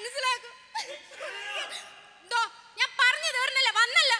മനസ്സിലാക്കും. ഞാൻ പറഞ്ഞു തീർന്നല്ലോ, വന്നല്ലോ.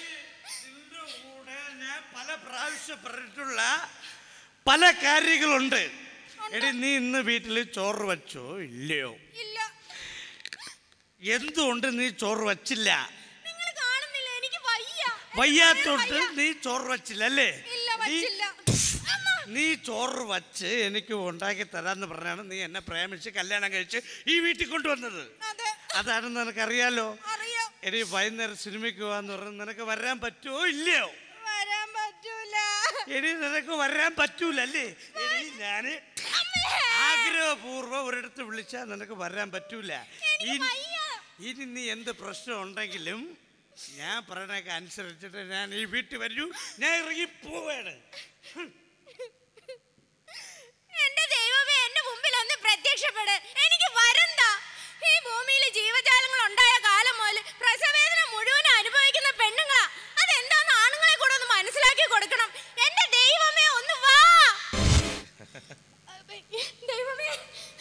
ഞാൻ പല പ്രാവശ്യം പറഞ്ഞിട്ടുള്ള പല കാര്യങ്ങളുണ്ട്. എടി, നീ ഇന്ന് വീട്ടിൽ ചോറ് വച്ചോ ഇല്ലയോ? ഇല്ല. എന്തുകൊണ്ട് നീ ചോറ് വച്ചില്ല? നിങ്ങൾ കാണുന്നില്ല, എനിക്ക് വയ്യ. വയ്യാത്തോട്ട് നീ ചോറ് വച്ചില്ല അല്ലേ? ഇല്ല, വച്ചില്ല. നീ ചോറ് വച്ച് എനിക്ക് ഉണ്ടാക്കി തരാന്ന് പറഞ്ഞാണ് നീ എന്നെ പ്രേമിച്ച് കല്യാണം കഴിച്ച് ഈ വീട്ടിൽ കൊണ്ടുവന്നത്. അതാണെന്ന് നിനക്കറിയാലോ. എടി, വൈകുന്നേരം സിനിമയ്ക്ക് പോവാന്ന് പറഞ്ഞാൽ നിനക്ക് വരാൻ പറ്റുമോ ഇല്ലയോ? വരാൻ പറ്റൂല. എടി, നിനക്ക് വരാൻ പറ്റൂല അല്ലേ? എടി, ഞാന് ആഗ്രഹപൂർവ്വം ഒരിടത്ത് വിളിച്ചാൽ നിനക്ക് വരാൻ പറ്റൂല. ഇനി നീ എന്ത് പ്രശ്നം ഉണ്ടെങ്കിലും ഞാൻ പറയണൊക്കെ അനുസരിച്ചിട്ട് ഞാൻ ഈ വീട്ടിൽ വരൂ. ഞാൻ ഇറങ്ങി പോവാണ്. എന്റെ ദൈവമേ, എന്റെ മുമ്പിൽ ഒന്ന് പ്രത്യക്ഷപ്പെട്. എനിക്ക് വരണ്ട. ഈ ഭൂമിയിൽ ജീവജാലങ്ങൾ ഉണ്ടായ കാലം മുതൽ പ്രസവവേദന മുഴുവൻ അനുഭവിക്കുന്ന പെണ്ണുങ്ങളാ. അതെന്താന്ന് ആണുങ്ങളെ കൂടെ ഒന്ന് മനസ്സിലാക്കി കൊടുക്കണം. എന്റെ ദൈവമേ, ഒന്ന് വാ. ദൈവമേ,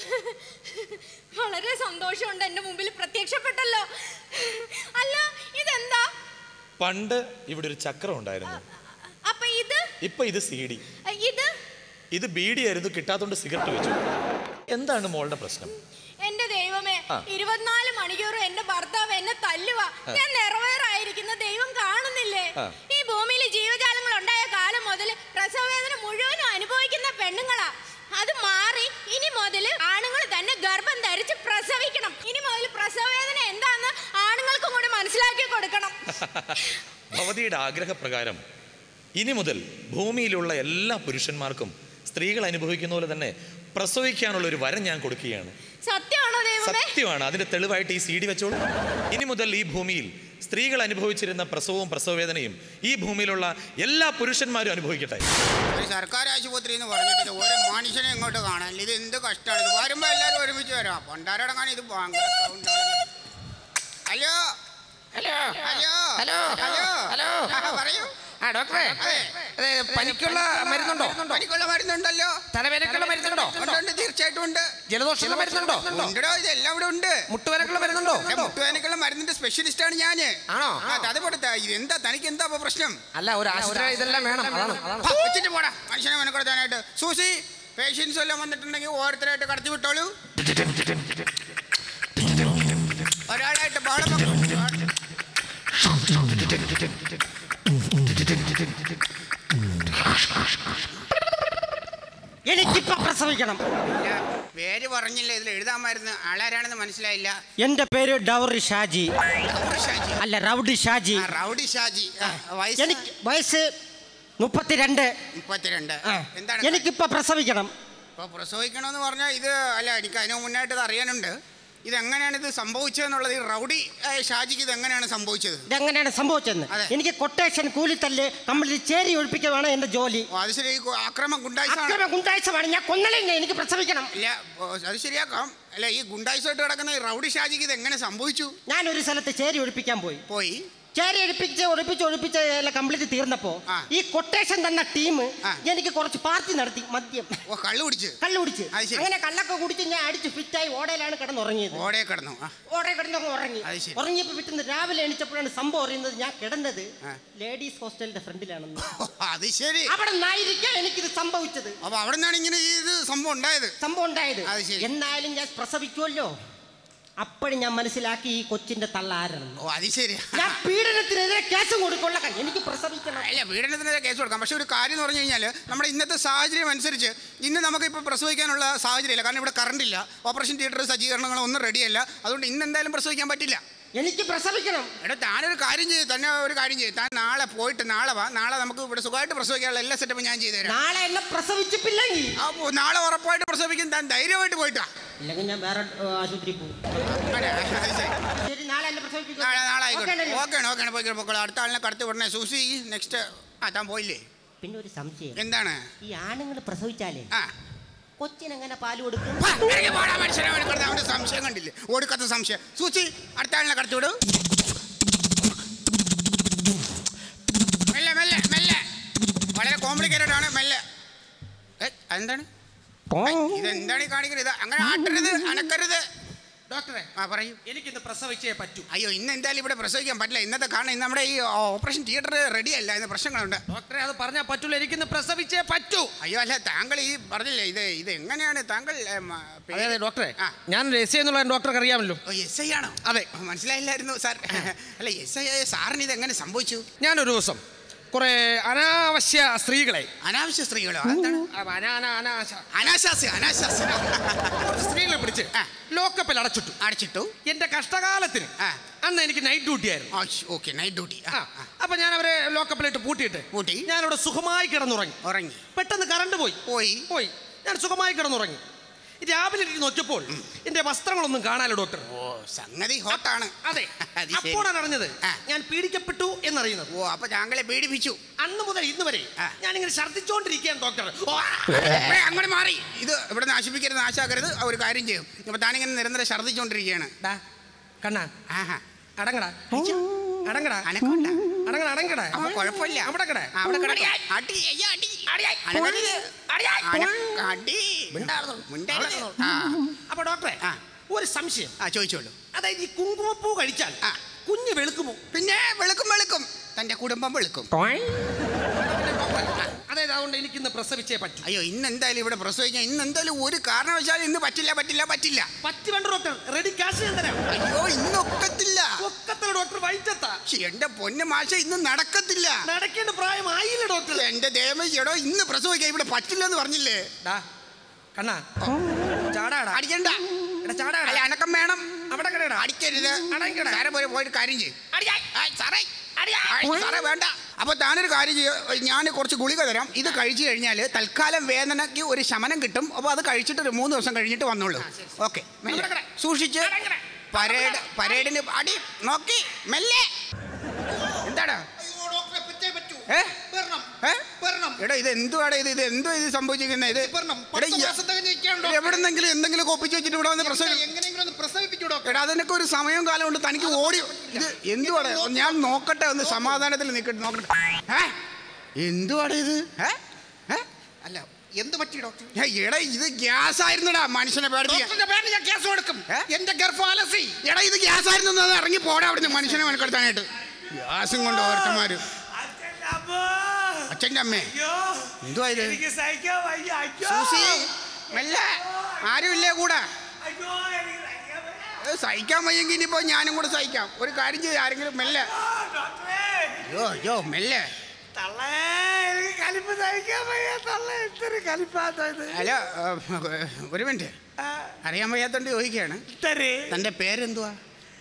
വളരെ സന്തോഷമുണ്ട് എന്റെ മുമ്പിൽ പ്രത്യക്ഷപ്പെട്ടല്ലോ. അല്ല, ഇതെന്താ? പണ്ട് ഇവിടെ ഒരു ചക്രം ഉണ്ടായിരുന്നു. അപ്പൊ ഇപ്പൊ ഇത് CD. ഇത് ബീഡി ആയിരുന്നു, കിട്ടാത്തോണ്ട് സിഗരറ്റ് വെച്ചു. എന്താണ് മോളുടെ പ്രശ്നം? എന്റെ ദൈവമേ, 24 മണിക്കൂറും എന്റെ ഭർത്താവ് എന്നെ തല്ലുക. ഞാൻ നിറവേറായിരിക്കുന്ന ദൈവം കാണുന്നില്ലേ? ഈ ഭൂമിയിൽ ജീവജാലങ്ങൾ ഉണ്ടായ കാലം മുതൽ പ്രസവവേദന മുഴുവനും അനുഭവിക്കുന്ന പെണ്ണുങ്ങളാ. അത് മാറി ഇനി മുതൽ ആണുങ്ങൾ തന്നെ ഗർഭം ധരിച്ച് പ്രസവിക്കണം. ഇനി മുതൽ പ്രസവവേദന എന്താന്ന് ആണുങ്ങൾക്കും കൂടി മനസ്സിലാക്കി കൊടുക്കണം. ഭവതിയുടെ ആഗ്രഹപ്രകാരം ഇനി മുതൽ ഭൂമിയിലുള്ള എല്ലാ പുരുഷന്മാർക്കും സ്ത്രീകൾ അനുഭവിക്കുന്ന പോലെ തന്നെ പ്രസവിക്കാനുള്ള ഒരു വരം ഞാൻ കൊടുക്കുകയാണ്. സത്യമാണോ ദൈവമേ? സത്യമാണ്. അതിന്റെ തെളിവായിട്ട് ഈ CD വെച്ചോളൂ. ഇനി മുതൽ ഈ ഭൂമിയിൽ സ്ത്രീകൾ അനുഭവിച്ചിരുന്ന പ്രസവവും പ്രസവവേദനയും ഈ ഭൂമിയിലുള്ള എല്ലാ പുരുഷന്മാരും അനുഭവിക്കട്ടെ. ഒരു സർക്കാർ ആശുപത്രി എന്ന് പറഞ്ഞിട്ട് ഒരു മനുഷ്യനെ ഇങ്ങോട്ട് കാണാൻ ഇത് എന്ത് കഷ്ടമാണ്. ഇത് വരുമ്പോ എല്ലാവരും ഒരുമിച്ച് വരാം. പണ്ടാരടങ്ങാൻ ഇത് ഭയങ്കര സൗണ്ടാണ്. Hello hello hello hello hello hello പറയൂ. ഡോക്ടറെ, പനിക്കുള്ള മരുന്നുണ്ടോ? പനിക്കുള്ള മരുന്നുണ്ടല്ലോ. തലവേദനക്കുള്ള മരുന്നുണ്ടോ? ഉണ്ട്, തീർച്ചയായിട്ടും ഉണ്ട്. ജലദോഷമുള്ള മരുന്നുണ്ടോ? ഉണ്ടോ, ഇതെല്ലാം ഇവിടെ ഉണ്ട്. മുട്ടുവേനക്കുള്ള മരുന്നുണ്ടോ? മുട്ടുവേനക്കുള്ള മരുന്നിന്റെ സ്പെഷ്യലിസ്റ്റ് ആണ് ഞാന്. ആണോ? അത് കൊടുത്താ എന്താ തനിക്ക് എന്താ പ്രശ്നം? അല്ല, ഒരു ആശുപത്രി ഇതെല്ലാം വേണം. വെച്ചിട്ട് പോടാ മനുഷ്യനെ മെനക്കെടുത്താനായിട്ട്. സൂസി, പേഷ്യൻസ് എല്ലാം വന്നിട്ടുണ്ടെങ്കിൽ ഓരോരുത്തരായിട്ട് കടത്തി വിട്ടോളൂ. ഒരാളായിട്ട് ബഹളം. എനിക്കിപ്പോ പ്രസവിക്കണം. പേര് പറഞ്ഞില്ല, ഇതിൽ എഴുതാമായിരുന്നു. ആളാരാണെന്ന് മനസ്സിലായില്ല. എന്റെ പേര് ഡൗറി ഷാജി. അല്ല, റൗഡി ഷാജി. റൗഡി ഷാജി. എനിക്ക് വയസ്സ് 32. എന്താണ്? എനിക്കിപ്പോ പ്രസവിക്കണം. ഇപ്പൊ പ്രസവിക്കണമെന്ന് പറഞ്ഞാൽ ഇത് അല്ല, എനിക്ക് അതിന് മുന്നായിട്ട് ഇത് അറിയാനുണ്ട്. ഇതെങ്ങനെയാണ് ഇത് സംഭവിച്ചതെന്നുള്ളത്. ഈ റൗഡി ഷാജിക്ക് ഇതെങ്ങനെയാണ് സംഭവിച്ചത്? ഇതെങ്ങനെയാണ് സംഭവിച്ചതെന്ന് എനിക്ക് കൊട്ടേഷൻ, കൂലിത്തല്ല്, കംപ്ലീറ്റ് ചേരി ഒഴിപ്പിക്കുകയാണ് എന്റെ ജോലി. അത് ശരി. ആക്രമം ഗുണ്ടായിസമാണ്. ഞാൻ കൊന്നലില്ല, എനിക്ക് പ്രസവിക്കണം. ഇല്ല, അത് ശരിയാക്കാം. അല്ല, ഈ ഗുണ്ടായിസായിട്ട് കിടക്കുന്ന ഈ റൗഡി ഷാജിക്ക് ഇത് എങ്ങനെ സംഭവിച്ചു? ഞാനൊരു സ്ഥലത്ത് ചേരി ഒഴിപ്പിക്കാൻ പോയി. ചേരി ഒഴിപ്പിച്ച് എല്ലാം കംപ്ലീറ്റ് തീർന്നപ്പോ ഈ കൊട്ടേഷൻ തന്ന ടീം എനിക്ക് കുറച്ച് പാർട്ടി നടത്തി. മദ്യം കള്ളു കുടിച്ച് അങ്ങനെ കള്ളൊക്കെ കുടിച്ച് ഞാൻ അടിച്ച് ഫിറ്റായി ഓടയിലാണ് കിടന്നുറങ്ങിയത്. ഓടയിൽ കിടന്നു ഉറങ്ങി. ഉറങ്ങിയപ്പോ വിട്ടുന്ന രാവിലെ എണീച്ചപ്പോഴാണ് സംഭവം അറിയുന്നത്. ഞാൻ കിടന്നത് ലേഡീസ് ഹോസ്റ്റലിന്റെ ഫ്രണ്ടിലാണെന്ന്. അത് ശരി. അവിടെ നിന്നായിരിക്കാം എനിക്കിത് സംഭവിച്ചത്. അപ്പൊ അവിടെ നിന്നാണ് ഇങ്ങനെ ഇത് സംഭവം ഉണ്ടായത്. എന്നാലും ഞാൻ പ്രസവിക്കുമല്ലോ. അപ്പോഴും ഞാൻ മനസ്സിലാക്കി ഈ കൊച്ചിന്റെ തള്ളാരാണ്. അത് ശരി. ഞാൻ പീഡനത്തിനെതിരെ കേസ് കൊടുക്കുള്ള. എനിക്ക് പ്രസവിക്കണം. അല്ല, പീഡനത്തിനെതിരെ കേസ് കൊടുക്കാം. പക്ഷെ ഒരു കാര്യം എന്ന് പറഞ്ഞു കഴിഞ്ഞാൽ നമ്മുടെ ഇന്നത്തെ സാഹചര്യം അനുസരിച്ച് ഇന്ന് നമുക്കിപ്പോൾ പ്രസവിക്കാനുള്ള സാഹചര്യമില്ല. കാരണം ഇവിടെ കറണ്ട് ഇല്ല, ഓപ്പറേഷൻ തിയേറ്റർ സജ്ജീകരണങ്ങളോ ഒന്നും റെഡിയല്ല. അതുകൊണ്ട് ഇന്ന് എന്തായാലും പ്രസവിക്കാൻ പറ്റില്ല. എനിക്ക് പ്രസവിക്കണം. എടാ, താനൊരു കാര്യം ചെയ്യും. താൻ നാളെ പോയിട്ട് നാളെ വാ. നാളെ നമുക്ക് ഇവിടെ സുഖമായിട്ട് പ്രസവിക്കാനുള്ള എല്ലാ സെറ്റപ്പും ഞാൻ ചെയ്തു തരാം. നാളെ എന്നെ പ്രസവിച്ചിട്ടില്ലെങ്കിൽ അപ്പോൾ നാളെ ഉറപ്പായിട്ട് പ്രസവിക്കും. താൻ ധൈര്യമായിട്ട് പോയിട്ടാ. ഇല്ലെങ്കിൽ ഞാൻ വേറെ ആശുപത്രി പോകും. നാളെ ആയിക്കോട്ടെ. പോയിക്കോളൂ. അടുത്ത ആളിനെ കടത്തി വിടണേ. Susie, next. താൻ പോയില്ലേ? പിന്നെ ഒരു സംശയം. എന്താണ്? ഈ ആണുങ്ങൾ പ്രസവിച്ചാലേ കൊച്ചിനെങ്ങനെ പാല് കൊടുക്കും? അവന്റെ സംശയം കണ്ടില്ലേ? ഓടിക്കത്ത സംശയം. സൂചി, അടുത്ത ആളിനെ കടത്തി വിടും. മെല്ലെ മെല്ലെ മെല്ലെ. വളരെ കോംപ്ലിക്കേറ്റഡ് ആണ്. മെല്ലെ. അതെന്താണ്? ഇതെന്താണ് ഈ കാണിക്കുന്നത്? ഇത് അങ്ങനെ ആട്ടരുത്, അനക്കരുത്. ഡോക്ടറെ പറയൂ. എനിക്കിന്ന് പ്രസവിച്ചേ പറ്റൂ. അയ്യോ, ഇന്ന് എന്തായാലും ഇവിടെ പ്രസവിക്കാൻ പറ്റില്ല. ഇന്നത്തെ കാരണം ഇന്ന് നമ്മുടെ ഈ ഓപ്പറേഷൻ തിയേറ്റർ റെഡി അല്ല, ഇന്ന് പ്രശ്നങ്ങളുണ്ട്. ഡോക്ടറെ അത് പറഞ്ഞാൽ പറ്റൂല, എനിക്കിന്ന് പ്രസവിച്ചേ പറ്റൂ. അയ്യോ അല്ല, താങ്കൾ ഈ പറഞ്ഞില്ലേ ഇത് എങ്ങനെയാണ് താങ്കൾ അതെ ഡോക്ടറെ, ഞാൻ എസ് ഐ എന്നുള്ള ഡോക്ടർക്ക് അറിയാമല്ലോ. എസ് ഐ ആണോ? അതെ. മനസ്സിലായില്ലായിരുന്നു സാർ. അല്ല, എസ് ഐ ആയ സാറിന് ഇത് എങ്ങനെ സംഭവിച്ചു? ഞാനൊരു ദിവസം കുറെ അനാവശ്യ സ്ത്രീകളെ സ്ത്രീകളോ? എന്താണ് സ്ത്രീകളെ പിടിച്ച് ലോക്കപ്പിൽ അടച്ചിട്ടു. എന്റെ കഷ്ടകാലത്തിന് അന്ന് എനിക്ക് നൈറ്റ് ഡ്യൂട്ടി ആയിരുന്നു. Night duty. അപ്പൊ ഞാൻ അവരെ ലോക്കപ്പിലിട്ട് പൂട്ടി ഞാനിവിടെ സുഖമായി കിടന്നുറങ്ങി. പെട്ടെന്ന് കറണ്ട് പോയി. ഞാൻ സുഖമായി കിടന്നുറങ്ങി. രാവിലെ നോക്കിയപ്പോൾ എന്റെ വസ്ത്രങ്ങളൊന്നും കാണാലോ ഡോക്ടർ. സംഗതി ഹോട്ടാണ്. അതെ, അപ്പോഴാണ് അറിഞ്ഞത് ഞാൻ പീഡിക്കപ്പെട്ടു എന്നറിയുന്നത്. അപ്പൊ താങ്കളെ പീഡിപ്പിച്ചു. അന്ന് മുതൽ ഇന്ന് വരെ ഞാനിങ്ങനെ ഛർദ്ദിച്ചോണ്ടിരിക്കുകയാണ് ഡോക്ടർ. അങ്ങനെ മാറി. ഇത് ഇവിടെ നാശിപ്പിക്കരുത്, നാശാക്കരുത്. ഒരു കാര്യം ചെയ്യും. അപ്പൊ താനിങ്ങനെ നിരന്തരം ഛർദ്ദിച്ചോണ്ടിരിക്കുകയാണ്. കണ്ണാ അടങ്ങടാ. കുഴപ്പമില്ല. അപ്പൊ ഡോക്ടറെ ഒരു സംശയം ചോദിച്ചോളൂ. അതായത് ഈ കുങ്കുമപ്പൂ കഴിച്ചാൽ കുഞ്ഞ് വെളുക്കുമോ? പിന്നെ വെളുക്കും. തന്റെ കുടുംബം വെളുക്കും. അതായത് അതുകൊണ്ട് എനിക്കിന്ന് പ്രസവിച്ചേ പറ്റൂ. അയ്യോ, ഇന്ന് എന്തായാലും ഇവിടെ പ്രസവിക്കാം. ഇന്ന് എന്തായാലും ഒരു കാരണവശാലും ഇന്ന് പറ്റില്ല. പറ്റുവേണ്ട ഡോക്ടർ, റെഡി കാശ് ഞാൻ തരാം. അയ്യോ, ഇന്ന് ഒക്കത്തില്ല ഡോക്ടർ. വൈറ്റത്താ എന്റെ പൊന്നു മാഷ, ഇന്ന് നടക്കത്തില്ല. നടക്കേണ്ട പ്രായമായില്ല ഡോക്ടർ. എന്റെ ദേവോ, ഇന്ന് പ്രസവിക്കാം. ഇവിടെ പറ്റില്ലെന്ന് പറഞ്ഞില്ലേ? കണ്ണാ ചാടാടാ. അടിക്കണ്ട. അനക്കം വേണം. അവിടെ കിടടാ. അടിക്കരുത്. സാറെ പോയിട്ട് കാര്യം ചെയ്യും. സാറേ വേണ്ട. അപ്പൊ താനൊരു കാര്യം ചെയ്യും. ഞാൻ കുറച്ച് ഗുളിക തരാം. ഇത് കഴിച്ചു കഴിഞ്ഞാൽ തൽക്കാലം വേദനയ്ക്ക് ഒരു ശമനം കിട്ടും. അപ്പൊ അത് കഴിച്ചിട്ട് ഒരു 3 ദിവസം കഴിഞ്ഞിട്ട് വന്നോളൂ. ഓക്കെ, സൂക്ഷിച്ച്. പരേഡിന് അടി നോക്കി മെല്ലെ. എന്താടാ എടാ, ഇത് എന്തുവാടാ? ഇത് എന്തോ ഇത് സംഭവിച്ചിരിക്കുന്നത്? എവിടെന്നെങ്കിലും എന്തെങ്കിലും ഒപ്പിച്ച് വെച്ചിട്ട് ഇവിടെ വന്ന് പ്രസവിപ്പിച്ചൂടോ? എടാ, അതിനൊക്കെ ഒരു സമയവും കാലം ഉണ്ട്. തനിക്ക് ഓടി. ഇത് എന്തുവാടാ? ഞാൻ നോക്കട്ടെ, ഒന്ന് സമാധാനത്തിൽ നോക്കട്ടെ. എന്തുവാടാ ഇത്? അല്ല, എന്ത് പറ്റി ഡോക്ടർ? എടാ, ഇത് ഗ്യാസ് ആയിരുന്നുടാ. മനുഷ്യനെ പേടിപ്പിക്കാൻ ഞാൻ ഗ്യാസ് കൊടുക്കും. എന്റെ ഗർഭാലസി. എടാ, ഇത് ഗ്യാസ് ആയിരുന്നു. ഇറങ്ങി പോടാ അവിടുന്ന്. മനുഷ്യനെ മെനക്കെടുത്താനായിട്ട് ഗ്യാസും കൊണ്ട് ഓരോരുത്തന്മാര്. അച്ഛൻ്റെ അമ്മേ, എന്തുവാ ഇത്? ആരുമില്ലേ കൂടെ? സഹിക്കാൻ വയ്യെങ്കിൽ ഇനിയിപ്പോ ഞാനും കൂടെ സഹിക്കാം. ഒരു കാര്യം ചെയ്ത് ആരെങ്കിലും മെല്ലെ. അയ്യോ മെല്ലെ. ഹലോ, ഒരു മിനിറ്റ്. അറിയാൻ വയ്യാത്തോണ്ട് ചോദിക്കുകയാണ്. തന്റെ പേരെന്തുവാ?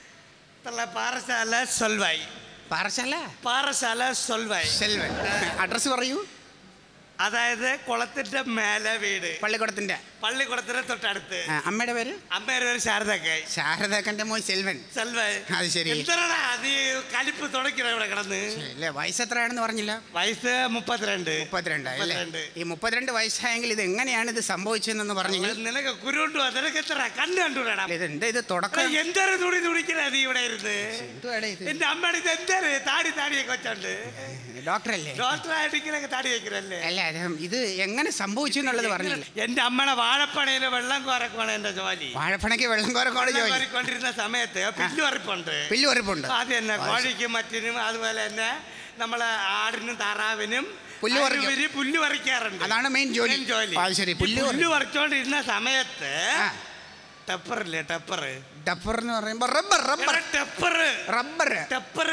പാറശാല സെൽവൻ. അഡ്രസ് പറയൂ. അതായത് കുളത്തിന്റെ മേലെ വീട്. പള്ളിക്കുടത്തിന്റെ തൊട്ടടുത്ത്. അമ്മയുടെ പേര്? ശാരദക്കന്റെ മോൻ സെൽവൻ. അത് ശരി. കലിപ്പ് തുടക്കണ ഇവിടെ കിടന്ന്. വയസ്സ് എത്രയാണെന്ന് പറഞ്ഞില്ല? വയസ്സ് 32. ഈ 32 വയസ്സായെങ്കിൽ ഇത് എങ്ങനെയാണ് ഇത് സംഭവിച്ചതെന്ന് പറഞ്ഞു. നിനക്ക് കുരുണ്ടു. നിനക്ക് എത്ര കണ്ണ് കണ്ടുകൂടാ? ഇതെന്താ ഇത് തുടക്കം? എന്തൊരു തുണി തുണിക്കണ നീ ഇവിടെ ഇരുന്ന്? എന്റെ അമ്മയുടെ ഇത് എന്തൊരു താടിയൊക്കെ വെച്ചോണ്ട് ഡോക്ടറല്ലേ? ഡോക്ടറായിട്ട് ഇങ്ങനെയൊക്കെ താടി വെക്കണല്ലേ? അല്ല, ഇത് എങ്ങനെ സംഭവിച്ചു എന്നുള്ളത് പറഞ്ഞില്ല. എന്റെ അമ്മയുടെ വാഴപ്പണയില് വെള്ളം കോരക്കാണ് എന്റെ ജോലി. വാഴപ്പണയ്ക്ക് വെള്ളം കോരിക്കൊണ്ടിരുന്ന സമയത്ത് പില്ലുവറിപ്പുണ്ട്. അത് തന്നെ കോഴിക്കും മറ്റിനും അതുപോലെ തന്നെ നമ്മളെ ആടിനും താറാവിനും പുല്ല് പറിക്കാറുണ്ട്. അതാണ് മെയിൻ ജോലി. പുല്ല് പറിച്ചോണ്ടിരുന്ന സമയത്ത് ടെപ്പർ എന്ന് പറയുമ്പോ ടെപ്പർ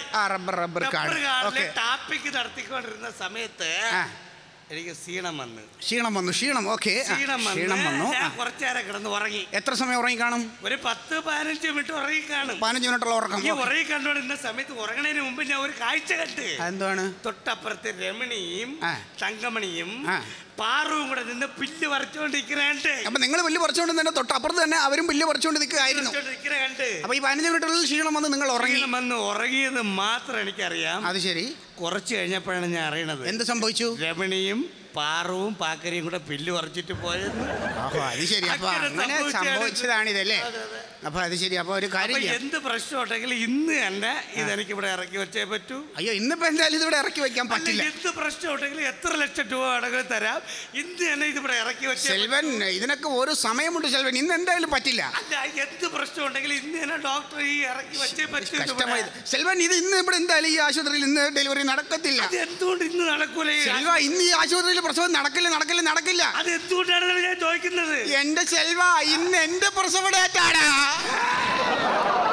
കാട് ടാപ്പിക്ക് നടത്തിക്കൊണ്ടിരുന്ന സമയത്ത് എനിക്ക് ക്ഷീണം വന്നു. കുറച്ചു നേരം കിടന്ന് ഉറങ്ങി. എത്ര സമയം ഉറങ്ങി കാണും? ഒരു 10-15 മിനിറ്റ് ഉറങ്ങി കാണും. 15 മിനിറ്റുള്ള ഉറക്കം. ഈ ഉറങ്ങി കണ്ടോണ്ടിരുന്ന സമയത്ത് ഉറങ്ങണതിന് മുമ്പ് ഞാൻ ഒരു കാഴ്ച കണ്ട്. എന്താണ്? തൊട്ടപ്പുറത്ത് രമണിയും തങ്കമണിയും പാറുവും കൂടെ നിന്ന് പുല്ല് പറിച്ചോണ്ടിരിക്കുന്നുണ്ട്. അപ്പൊ നിങ്ങൾ പുല്ല് പറിച്ചോണ്ട് തന്നെ തൊട്ടപ്പുറത്ത് തന്നെ അവരും പുല്ല് പറിച്ചോണ്ട് നിൽക്കുകയായിരുന്നു. അപ്പൊ ഈ 15 മിനിറ്റുള്ളിൽ ക്ഷീണം വന്ന് നിങ്ങൾ ഉറങ്ങിയത് മാത്രം എനിക്കറിയാം. അത് ശരി. കുറച്ച് കഴിഞ്ഞപ്പോഴാണ് ഞാൻ അറിയണത് എന്ത് സംഭവിച്ചു. രമണിയും പാറവും പാക്കരിയും കൂടെ പുല്ല് പറിച്ചിട്ട് പോയത്. അത് ശരി. അപ്പൊ അങ്ങനെ സംഭവിച്ചതാണിതല്ലേ? അപ്പൊ അത് ശരി. അപ്പൊ ഒരു കാര്യം ചെയ്യാം. എന്ത് പ്രശ്നം ഉണ്ടെങ്കിൽ ഇന്ന് തന്നെ ഇതെനിക്ക് ഇവിടെ ഇറക്കി വെച്ചേ പറ്റൂ. അയ്യോ ഇന്നിപ്പോ എന്തായാലും ഇതിവിടെ ഇറക്കി വെക്കാൻ പറ്റില്ല. എന്ത് പ്രശ്നം ഉണ്ടെങ്കിൽ എത്ര ലക്ഷം രൂപ വേണമെങ്കിലും തരാം. ഇന്ന് തന്നെ ഇതിവിടെ ഇറക്കി വെച്ച. സെൽവൻ ഇതിനൊക്കെ ഒരു സമയമുണ്ട് സെൽവൻ, ഇന്ന് എന്തായാലും പറ്റില്ല. അല്ല എന്ത് പ്രശ്നം ഉണ്ടെങ്കിൽ ഇന്ന് തന്നെ ഡോക്ടർ ഈ ഇറക്കി വെച്ചേ പറ്റൂ. സെൽവൻ ഇത് ഇന്ന് ഇവിടെ എന്തായാലും ഈ ആശുപത്രിയിൽ ഇന്ന് ഡെലിവറി നടക്കത്തില്ല. എന്തുകൊണ്ട് ഇന്ന് നടക്കൂല? സെൽവ ഇന്ന് ഈ ആശുപത്രിയിൽ പ്രസവം നടക്കില്ല. അത് എന്തുകൊണ്ടാണ് ഞാൻ ചോദിക്കുന്നത്? എന്റെ സെൽവ ഇന്ന് എന്റെ പ്രസവ ഡേറ്റാണ്.